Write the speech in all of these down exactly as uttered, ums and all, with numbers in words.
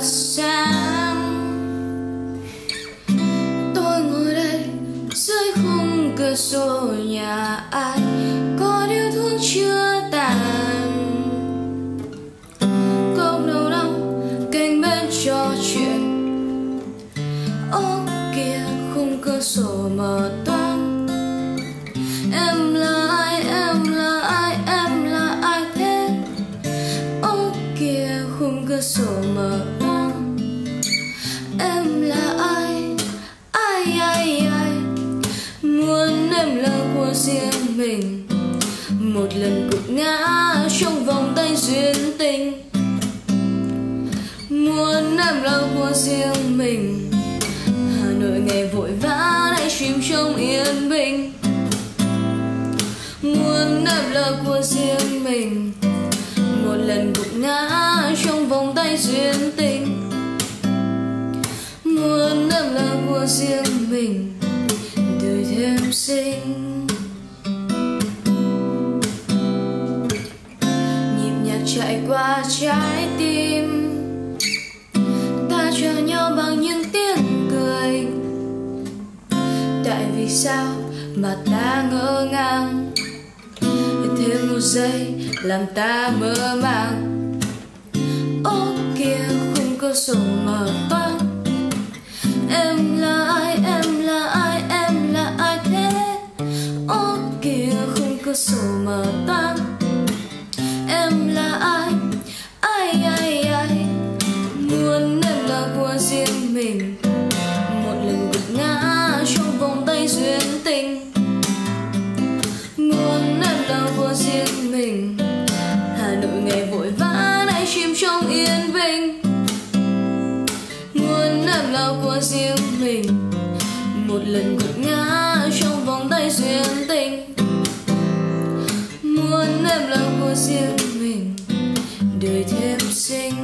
sáng. Tôi ngồi đây dưới khung cửa sổ nhà ai, có điếu thuốc chưa tàn, cốc đầu đông cạnh bên trò chuyện. Ô kìa khung cửa sổ mở toang. Em là ai, em là ai, em là ai thế? Ô kìa khung cửa sổ mở toang. Em là ai, ai ai ai, muốn em là của riêng mình, một lần gục ngã trong vòng tay duyên tình. Muốn em là của riêng mình, Hà Nội ngày vội vã lại chìm trong yên bình. Muốn em là của riêng mình, một lần gục ngã trong vòng tay duyên tình. Muốn em là của riêng mình, đời thêm xinh. Nhịp nhạc chạy qua trái tim, ta chờ nhau bằng những tiếng cười. Tại vì sao mà ta ngỡ ngàng, thêm một giây làm ta mơ màng. Ô kìa khung cửa sổ mở toang. Em là ai, em là ai, em là ai thế? Ô kìa khung cửa sổ mở toang. Em là ai, ai ai ai, muốn em là của riêng mình, một lần gục ngã trong vòng tay duyên tình. Muốn em là của riêng mình, Hà Nội ngày vội vã lại chìm trong yên bình. Muốn em là của riêng mình, một lần gục ngã trong vòng tay duyên tình. Muốn em là của riêng mình, đời thêm xinh.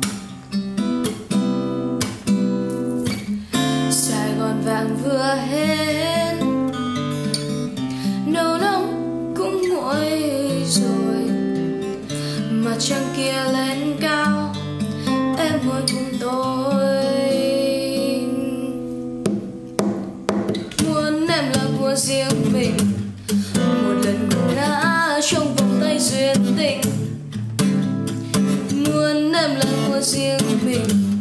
Sài Gòn vàng vừa hết, nấu nóng cũng nguội rồi. Mặt trăng kia lên cao, em ngồi cùng tôi. Muốn em là của riêng mình, một lần gục ngã trong vòng tay duyên tình. Muốn em là của riêng mình,